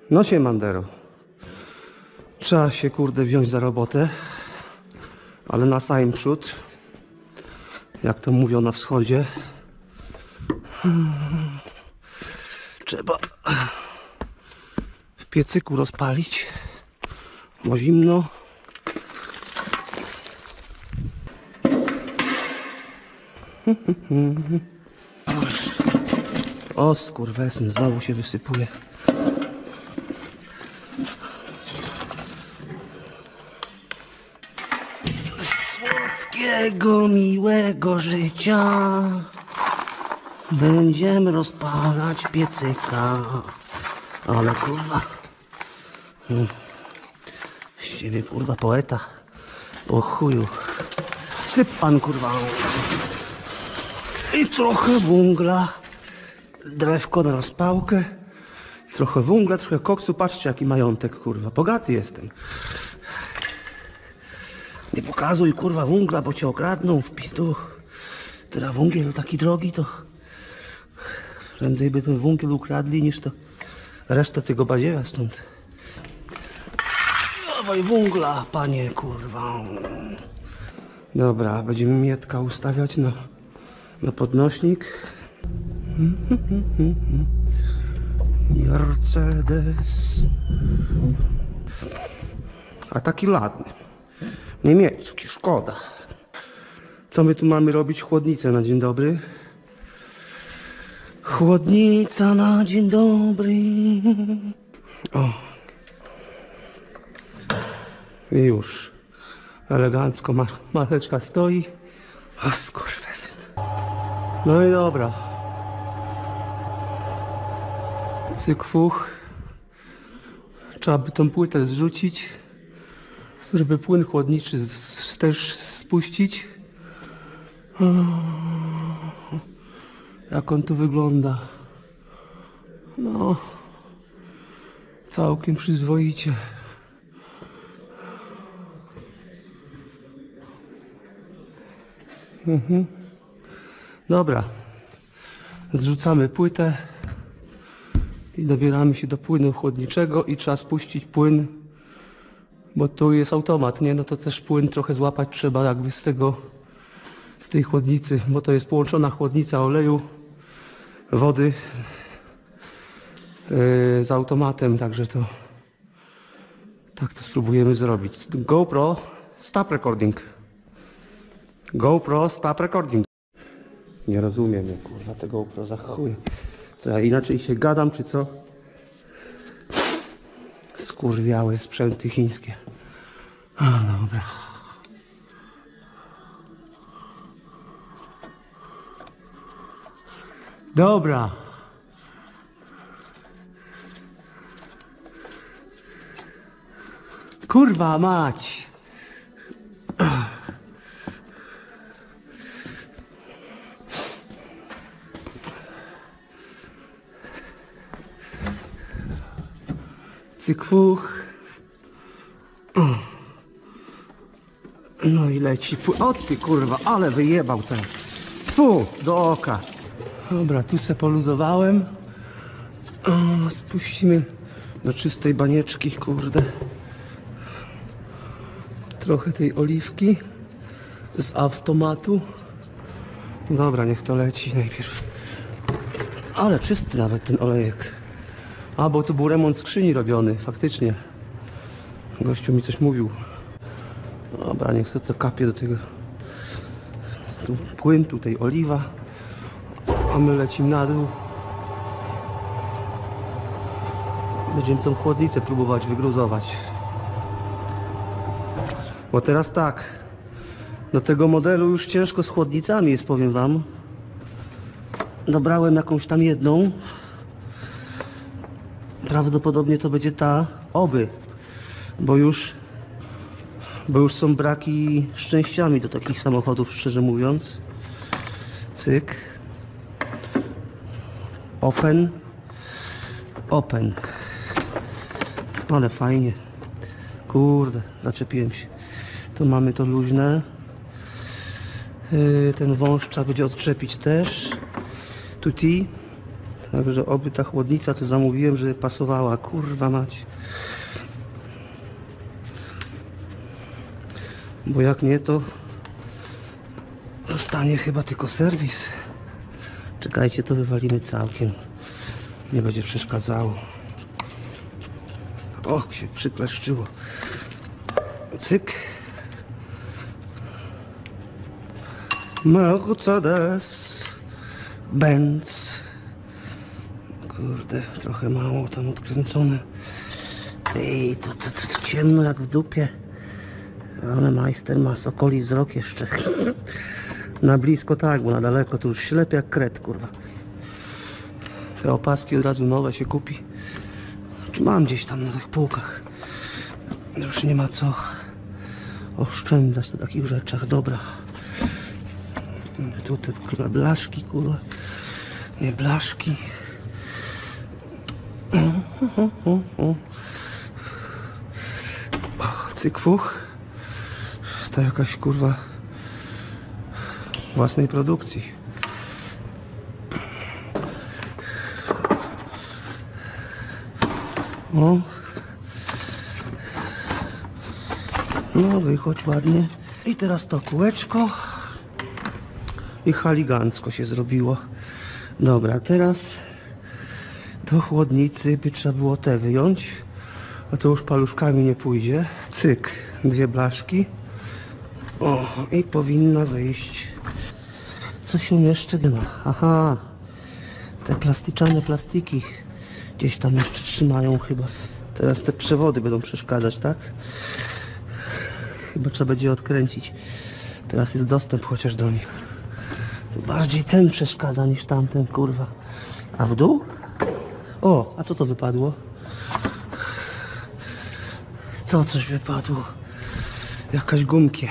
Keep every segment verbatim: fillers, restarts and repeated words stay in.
No się, Mandero. Trzeba się, kurde, wziąć za robotę. Ale na sam przód. Jak to mówią na wschodzie. Trzeba w piecyku rozpalić. Bo zimno. O skurwesyn, znowu się wysypuje. Słodkiego, miłego życia będziemy rozpalać piecyka. Ale kurwa, z ciebie kurwa poeta. Po chuju. Syp pan kurwa. I trochę węgla. Drewko na rozpałkę. Trochę węgla, trochę koksu. Patrzcie jaki majątek kurwa. Bogaty jestem. Nie pokazuj kurwa węgla, bo cię okradną w pizdu. Teraz węgiel taki drogi to prędzej by ten węgiel ukradli niż to reszta tego badziewa stąd. Dawaj węgla, panie kurwa. Dobra, będziemy Mietka ustawiać na, na podnośnik. Mercedes. A taki ładny. Niemiecki, szkoda. Co my tu mamy robić? Chłodnicę na dzień dobry. Chłodnica na dzień dobry. O. I już. Elegancko ma maleczka stoi. O skurwesyn. No i dobra. Cyk fuch. Trzeba by tą płytę zrzucić, żeby płyn chłodniczy z, też spuścić. O, jak on tu wygląda. No. Całkiem przyzwoicie. Mhm. Dobra. Zrzucamy płytę i dobieramy się do płynu chłodniczego i trzeba spuścić płyn, bo tu jest automat, nie? No to też płyn trochę złapać trzeba jakby z tego, z tej chłodnicy, bo to jest połączona chłodnica oleju, wody yy, z automatem, także to tak to spróbujemy zrobić. GoPro, stop recording. GoPro, stop recording. Nie rozumiem, jak kurwa te GoPro za chuj. Co ja inaczej się gadam, czy co? Skurwiałe sprzęty chińskie. A, dobra. Dobra. Kurwa mać. Cyk fuch. No i leci. O ty kurwa, ale wyjebał ten. Fu, do oka. Dobra, tu se poluzowałem. O, spuścimy do czystej banieczki, kurde. Trochę tej oliwki z automatu. Dobra, niech to leci najpierw. Ale czysty nawet ten olejek. A, bo tu był remont skrzyni robiony, faktycznie. Gościu mi coś mówił. Dobra, niech sobie to kapie do tego. Tu płyn, tutaj oliwa. A my lecimy na dół. Będziemy tą chłodnicę próbować wygruzować. Bo teraz tak. Do tego modelu już ciężko z chłodnicami jest, powiem wam. Dobrałem jakąś tam jedną. Prawdopodobnie to będzie ta, oby, bo już, bo już są braki z częściami do takich samochodów, szczerze mówiąc. Cyk. Open. Open. Ale fajnie. Kurde, zaczepiłem się. Tu mamy to luźne. Yy, ten wąż trzeba będzie odczepić też. Tuti. Także oby ta chłodnica, co zamówiłem, żeby pasowała. Kurwa mać. Bo jak nie, to zostanie chyba tylko serwis. Czekajcie, to wywalimy całkiem. Nie będzie przeszkadzało. Och, się przykleszczyło. Cyk. Mercedes Benz. Kurde, trochę mało tam odkręcone. Ej, to, to, to, to ciemno jak w dupie. Ale majster ma sokoli wzrok jeszcze. Na blisko tak, bo na daleko to już ślepy jak kret, kurwa. Te opaski od razu nowe się kupi. Czy mam gdzieś tam na tych półkach. Już nie ma co oszczędzać na takich rzeczach. Dobra. Tu te kurwa blaszki, kurwa. Nie blaszki. O, o, o. Cykfuch. To jakaś kurwa własnej produkcji. O. No wychodź ładnie. I teraz to kółeczko. I haligancko się zrobiło. Dobra, teraz do chłodnicy by trzeba było te wyjąć. A to już paluszkami nie pójdzie. Cyk, dwie blaszki. O, i powinna wyjść. Co się jeszcze ma? Aha, te plastyczane plastiki gdzieś tam jeszcze trzymają chyba. Teraz te przewody będą przeszkadzać, tak? Chyba trzeba będzie odkręcić. Teraz jest dostęp chociaż do nich. To bardziej ten przeszkadza niż tamten, kurwa. A w dół? O, a co to wypadło? To coś wypadło. Jakaś gumkie.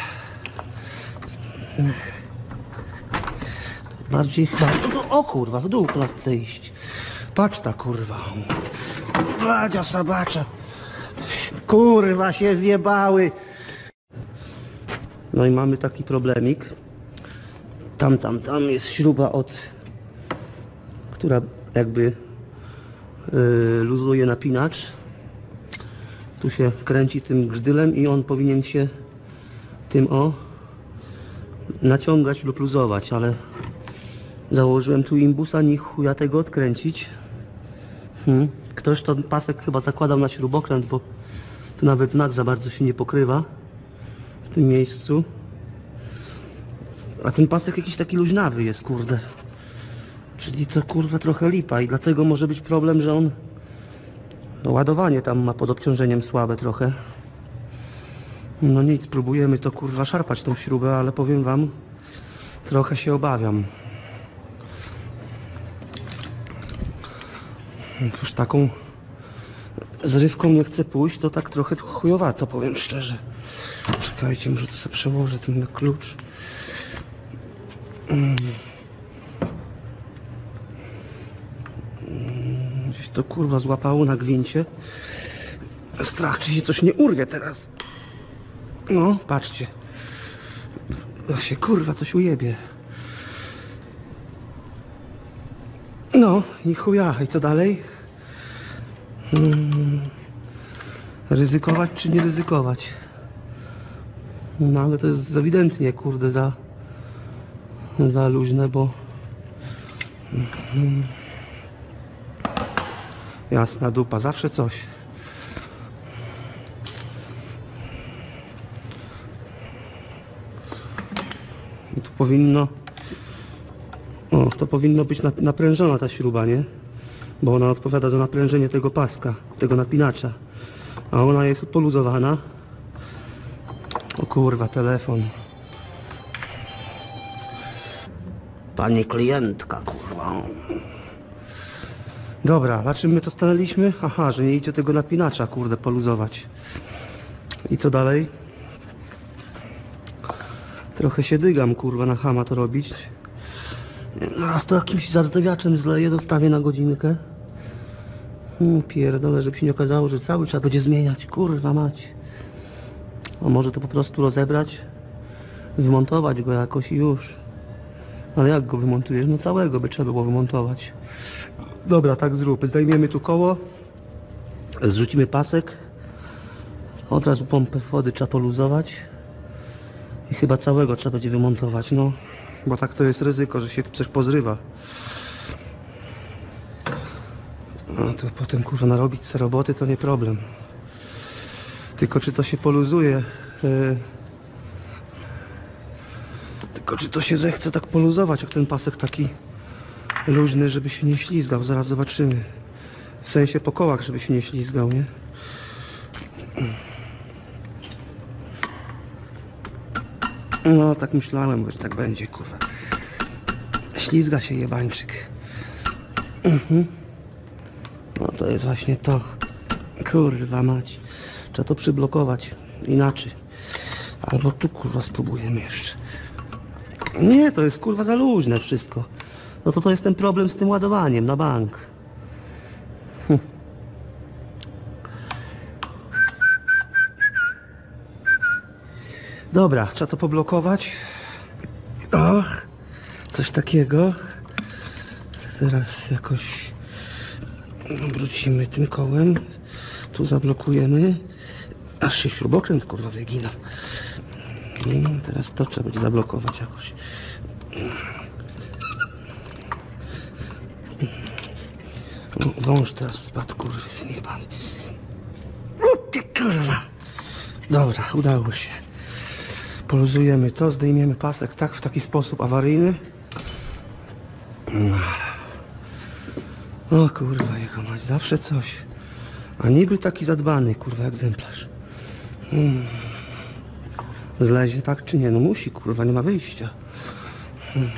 Bardziej chyba... O kurwa, w dół ona chce iść. Patrz ta kurwa. Bladzia sabacza. Kurwa się wjebały. No i mamy taki problemik. Tam, tam, tam jest śruba od... która jakby yy, luzuje napinacz. Tu się kręci tym grzdylem i on powinien się tym o naciągać lub luzować, ale założyłem tu imbusa, ni chuja tego odkręcić. Hmm. Ktoś ten pasek chyba zakładał na śrubokręt, bo tu nawet znak za bardzo się nie pokrywa w tym miejscu. A ten pasek jakiś taki luźnawy jest, kurde. Czyli to kurwa trochę lipa i dlatego może być problem, że on ładowanie tam ma pod obciążeniem słabe trochę. No nic, próbujemy to kurwa szarpać tą śrubę, ale powiem wam, trochę się obawiam. Jak już taką zrywką nie chcę pójść, to tak trochę chujowato, powiem szczerze. Czekajcie, może to sobie przełożę ten klucz. Gdzieś to kurwa złapało na gwincie. Strach, czy się coś nie urwie teraz. No, patrzcie. No się kurwa coś ujebie. No i chuja, i co dalej? Hmm. Ryzykować czy nie ryzykować? No ale to jest ewidentnie kurde za za luźne, bo hmm. Jasna dupa, zawsze coś. I tu powinno o, to powinno być naprężona ta śruba, nie? Bo ona odpowiada za naprężenie tego paska, tego napinacza. A ona jest poluzowana. O kurwa, telefon. Pani klientka, kurwa. Dobra, na czym my to stanęliśmy? Aha, że nie idzie tego napinacza, kurde, poluzować. I co dalej? Trochę się dygam, kurwa, na chama to robić. Zaraz to jakimś zardzewiaczem zleję, zostawię na godzinkę. Hmm, pierdolę, żeby się nie okazało, że cały trzeba będzie zmieniać, kurwa mać. A może to po prostu rozebrać? Wymontować go jakoś i już. Ale jak go wymontujesz? No całego by trzeba było wymontować. Dobra, tak zrób. Zdejmiemy tu koło, zrzucimy pasek, od razu pompę wody trzeba poluzować i chyba całego trzeba będzie wymontować, no, bo tak to jest ryzyko, że się coś pozrywa. No to potem kurwa narobić sobie roboty to nie problem. Tylko czy to się poluzuje, yy... tylko czy to się zechce tak poluzować, jak ten pasek taki luźny, żeby się nie ślizgał. Zaraz zobaczymy. W sensie po kołach, żeby się nie ślizgał, nie? No tak myślałem, że tak będzie, kurwa. Ślizga się jebańczyk. Mhm. No to jest właśnie to. Kurwa mać. Trzeba to przyblokować. Inaczej. Albo tu kurwa spróbujemy jeszcze. Nie, to jest kurwa za luźne wszystko. No to to jest ten problem z tym ładowaniem na bank. Hm. Dobra, trzeba to poblokować. Och, coś takiego. Teraz jakoś wrócimy tym kołem. Tu zablokujemy. Aż się śrubokręt kurwa wygina. I teraz to trzeba będzie zablokować jakoś. No, wąż teraz spadł, kurwa, syn jebany. O ty kurwa. Dobra, udało się. Poluzujemy to, zdejmiemy pasek tak, w taki sposób awaryjny. O kurwa, jego mać, zawsze coś. A niby taki zadbany, kurwa, egzemplarz. Hmm. Zlezie tak czy nie? No musi, kurwa, nie ma wyjścia. Hmm.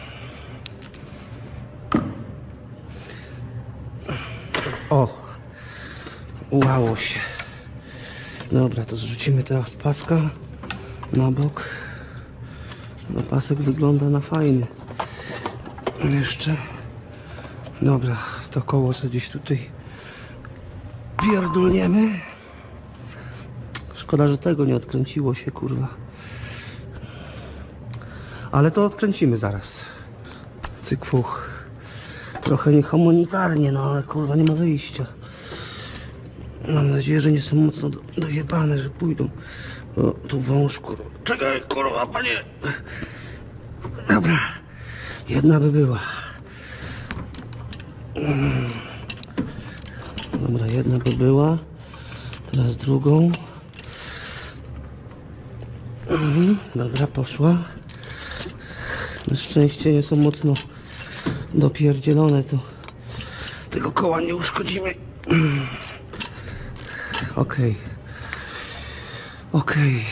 O, udało się. Dobra, to zrzucimy teraz paska na bok. No pasek wygląda na fajny. Jeszcze. Dobra, to koło sobie gdzieś tutaj pierdolniemy. Szkoda, że tego nie odkręciło się, kurwa. Ale to odkręcimy zaraz. Cyk, fuch. Trochę niehumanitarnie, no ale kurwa nie ma wyjścia. Mam nadzieję, że nie są mocno do, dojebane, że pójdą. O, tu wąż, kurwa. Czekaj, kurwa, panie. Dobra. Jedna by była. Dobra, jedna by była. Teraz drugą. Mhm, dobra, poszła. Na szczęście nie są mocno dopierdzielone, to tego koła nie uszkodzimy. Okej. Okej.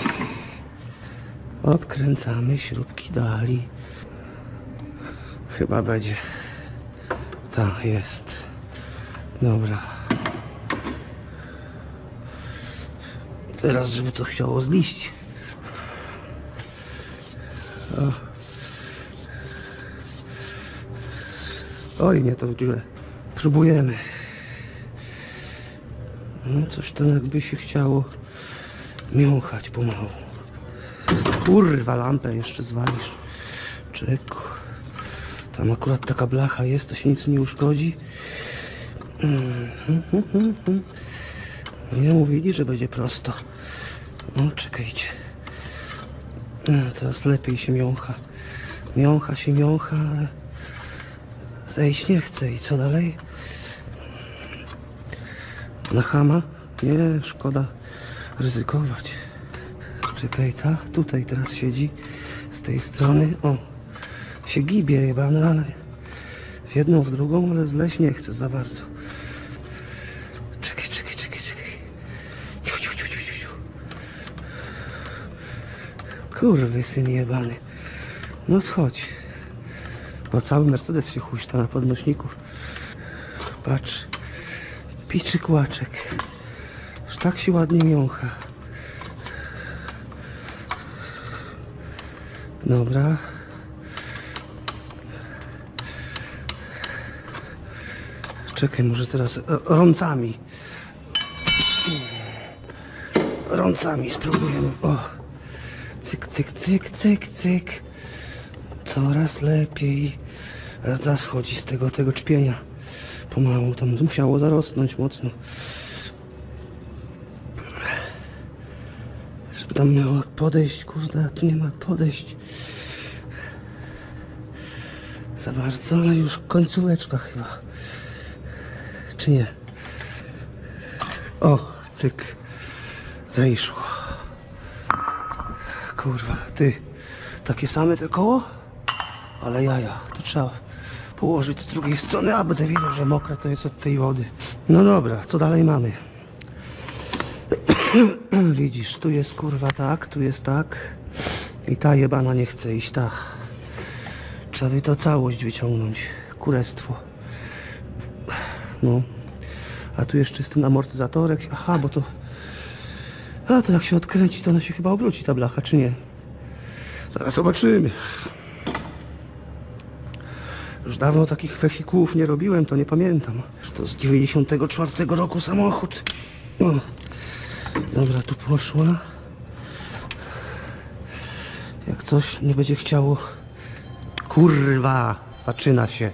Odkręcamy śrubki dalej. Chyba będzie. Tak, jest. Dobra. Teraz, żeby to chciało zliść. O. Oj, nie to w dziurę. Próbujemy. No, coś tam jakby się chciało miąchać pomału. Kurwa, lampę jeszcze zwalisz. Czeku. Tam akurat taka blacha jest, to się nic nie uszkodzi. Nie mówili, że będzie prosto. No, czekajcie. No, teraz lepiej się miącha. Miącha się miącha, ale zejść nie chce. I co dalej? Na chama? Nie, szkoda ryzykować. Czekaj, ta tutaj teraz siedzi z tej strony. O, się gibie jebane, ale w jedną, w drugą, ale zleźć nie chce za bardzo. Czekaj, czekaj, czekaj, czekaj. Ciu, ciu, ciu, ciu, ciu. Kurwy syn jebany. No schodź. Bo cały Mercedes się huśta na podnośniku. Patrz. Piczy kłaczek. Aż tak się ładnie miącha. Dobra. Czekaj, może teraz rącami. Rącami spróbujemy. O. Cyk, cyk, cyk, cyk, cyk. Coraz lepiej. Rdza schodzi z tego, tego czpienia pomału tam musiało zarosnąć mocno. Żeby tam miało jak podejść, kurde, a tu nie ma jak podejść. Za bardzo, ale już końcóweczka chyba. Czy nie? O, cyk. Zajszło. Kurwa, ty. Takie same te koło? Ale jaja, to trzeba położyć z drugiej strony, a będę widział, że mokre to jest od tej wody. No dobra, co dalej mamy? Widzisz, tu jest kurwa tak, tu jest tak. I ta jebana nie chce iść tak. Trzeba by to całość wyciągnąć. Kurestwo. No. A tu jeszcze jest ten amortyzatorek. Aha, bo to... A to jak się odkręci, to ona się chyba obróci, ta blacha, czy nie? Zaraz zobaczymy. Już dawno takich wehikułów nie robiłem, to nie pamiętam. To z dziewięćdziesiątego czwartego roku samochód. No. Dobra, tu poszła. Jak coś nie będzie chciało... Kurwa, zaczyna się.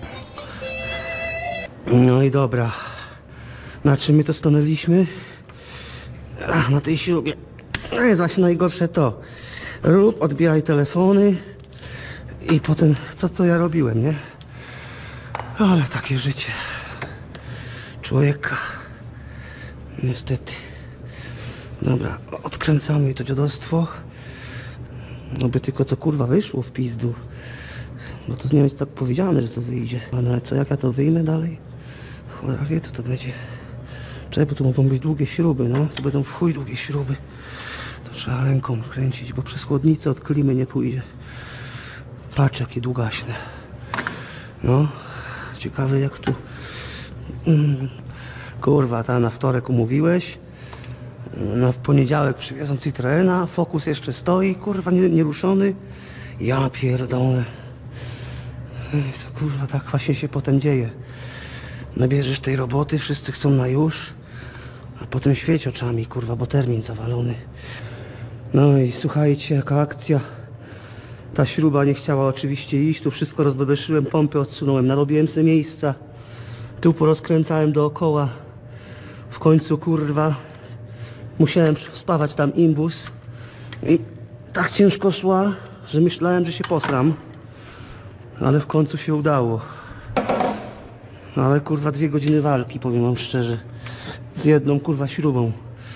No i dobra. Na czym my to stanęliśmy? Ach, na tej śrubie. No jest właśnie najgorsze to. Rób, odbieraj telefony. I potem, co to ja robiłem, nie? Ale takie życie człowieka. Niestety. Dobra, odkręcamy to dziadostwo. No by tylko to kurwa wyszło w pizdu. Bo to nie jest tak powiedziane, że to wyjdzie. Ale co, jak ja to wyjmę dalej? Cholera wie, co to będzie. Czekaj, bo tu mogą być długie śruby, no. Tu będą w chuj długie śruby. To trzeba ręką kręcić, bo przez chłodnicę od klimy nie pójdzie. Patrz, jakie długaśne. No. Ciekawe, jak tu... Mm. Kurwa, ta na wtorek umówiłeś. Na poniedziałek przywiozą Citroena. Focus jeszcze stoi, kurwa, nieruszony. Ja pierdolę. To kurwa, tak właśnie się potem dzieje. Nabierzesz tej roboty, wszyscy chcą na już, a potem świeć oczami, kurwa, bo termin zawalony. No i słuchajcie, jaka akcja. Ta śruba nie chciała oczywiście iść, tu wszystko rozbebeszyłem, pompy odsunąłem, narobiłem sobie miejsca. Tu porozkręcałem dookoła. W końcu, kurwa, musiałem wspawać tam imbus. I tak ciężko szła, że myślałem, że się posram. Ale w końcu się udało. Ale kurwa dwie godziny walki, powiem wam szczerze. Z jedną kurwa śrubą.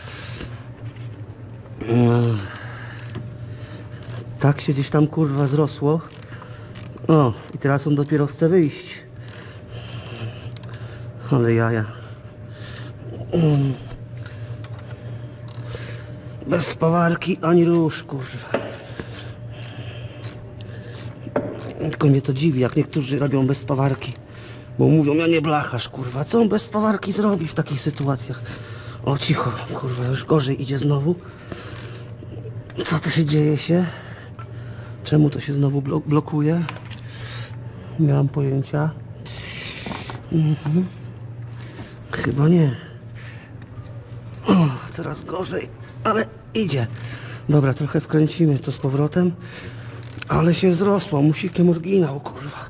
Tak się gdzieś tam kurwa zrosło. O, i teraz on dopiero chce wyjść. Ale jaja. Bez spawarki ani róż, kurwa. Tylko mnie to dziwi, jak niektórzy robią bez spawarki. Bo mówią, ja nie blacharz, kurwa. Co on bez spawarki zrobi w takich sytuacjach? O, cicho, kurwa, już gorzej idzie znowu. Co to się dzieje się? Czemu to się znowu blokuje? Nie mam pojęcia. Mhm. Chyba nie. O, teraz gorzej, ale idzie. Dobra, trochę wkręcimy to z powrotem. Ale się zrosło, musikiem oryginał, kurwa.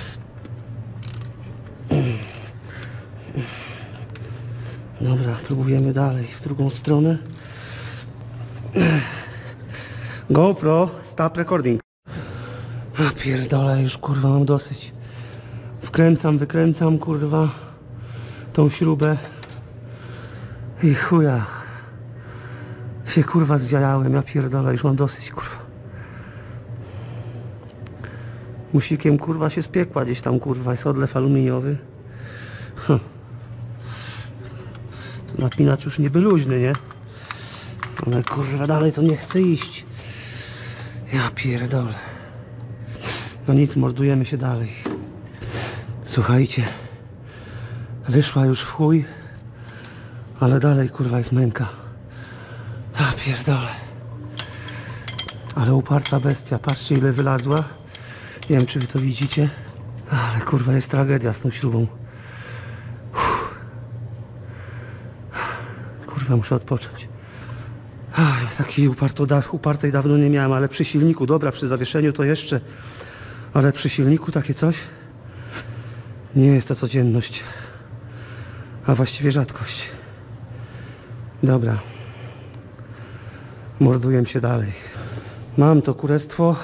Dobra, próbujemy dalej, w drugą stronę. GoPro, stop recording. A pierdolę, już kurwa mam dosyć. Wkręcam, wykręcam, kurwa, tą śrubę. I chuja. Się kurwa zdziałałem, ja pierdolę, już mam dosyć, kurwa. Musikiem kurwa się spiekła gdzieś tam, kurwa, jest odlew aluminiowy. Hm. Napinacz już niby luźny, nie? Ale kurwa dalej to nie chce iść. Ja pierdolę. No nic, mordujemy się dalej. Słuchajcie. Wyszła już w chuj. Ale dalej kurwa jest męka. Ja pierdolę. Ale uparta bestia. Patrzcie ile wylazła. Nie wiem czy wy to widzicie. Ale kurwa jest tragedia z tą śrubą. Uff. Kurwa muszę odpocząć. Ach, takiej upartej dawno nie miałem, ale przy silniku, dobra, przy zawieszeniu to jeszcze. Ale przy silniku takie coś nie jest to codzienność. A właściwie rzadkość. Dobra. Morduję się dalej. Mam to kurestwo.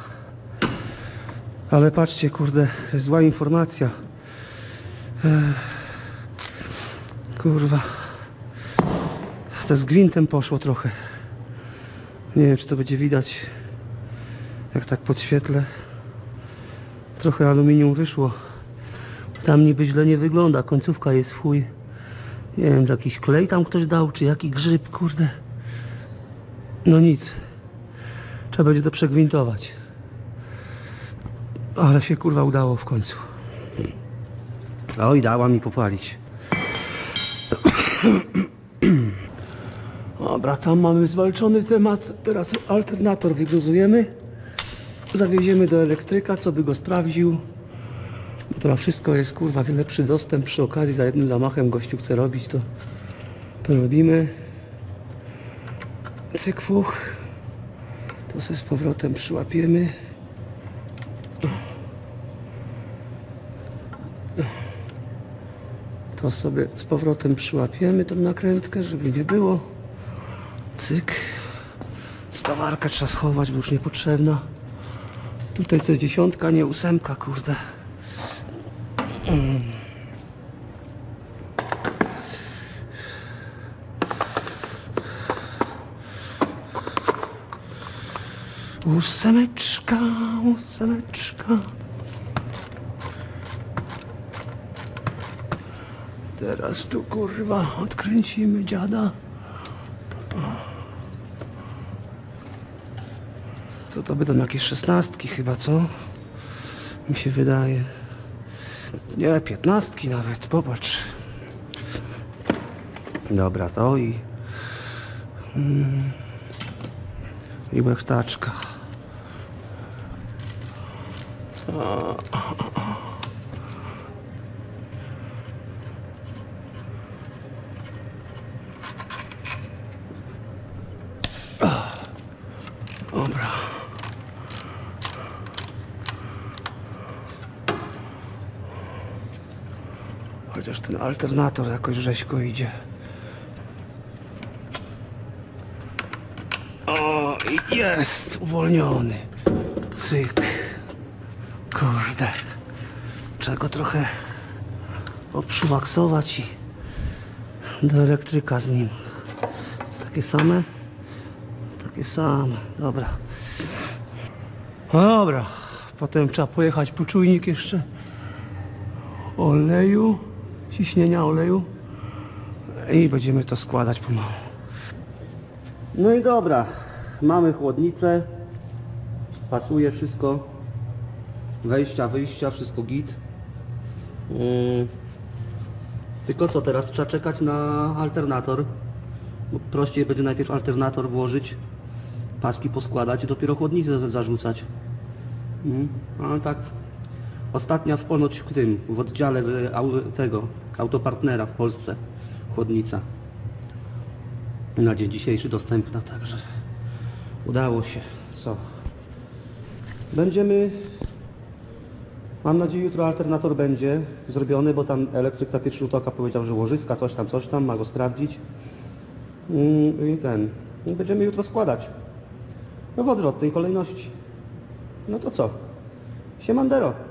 Ale patrzcie, kurde, zła informacja. Ech. Kurwa. To z gwintem poszło trochę. Nie wiem, czy to będzie widać, jak tak podświetlę. Trochę aluminium wyszło. Tam niby źle nie wygląda, końcówka jest w chuj. Nie wiem, jakiś klej tam ktoś dał, czy jaki grzyb, kurde. No nic. Trzeba będzie to przegwintować. Ale się kurwa udało w końcu. Oj, dała mi popalić. Dobra, tam mamy zwalczony temat. Teraz alternator wygruzujemy. Zawieziemy do elektryka, co by go sprawdził. Bo to na wszystko jest kurwa lepszy dostęp. Przy okazji za jednym zamachem gościu chce robić, to to robimy. Cyk, fuch. To sobie z powrotem przyłapiemy. To sobie z powrotem przyłapiemy tą nakrętkę, żeby nie było. Cyk. Spawarkę trzeba schować, bo już niepotrzebna. Tutaj co dziesiątka, nie ósemka, kurde. Mm. Ósemeczka, ósemeczka. Teraz tu kurwa odkręcimy dziada. Co to będą jakieś szesnastki chyba, co? Mi się wydaje. Nie, piętnastki nawet, popatrz. Dobra, to i... Mm, i łechtaczka. Dobra. Chociaż ten alternator jakoś rzeźko idzie. O, i jest uwolniony. Cyk. Kurde. Trzeba go trochę obszywaksować i do elektryka z nim. Takie same? Takie same. Dobra. Dobra. Potem trzeba pojechać po czujnik jeszcze oleju, ciśnienia oleju i będziemy to składać pomału. No i dobra. Mamy chłodnicę. Pasuje wszystko. Wejścia, wyjścia, wszystko git. Yy. Tylko co teraz? Trzeba czekać na alternator. Bo prościej będzie najpierw alternator włożyć, paski poskładać i dopiero chłodnicę zarzucać. Yy. A tak ostatnia w ponoć w tym, w oddziale tego autopartnera w Polsce chłodnica. Na dzień dzisiejszy dostępna, także udało się. Co? Będziemy... Mam nadzieję, jutro alternator będzie zrobiony, bo tam elektryk na pierwszy rzut oka powiedział, że łożyska, coś tam, coś tam, ma go sprawdzić. I ten... I będziemy jutro składać. No w odwrotnej kolejności. No to co? Siemandero.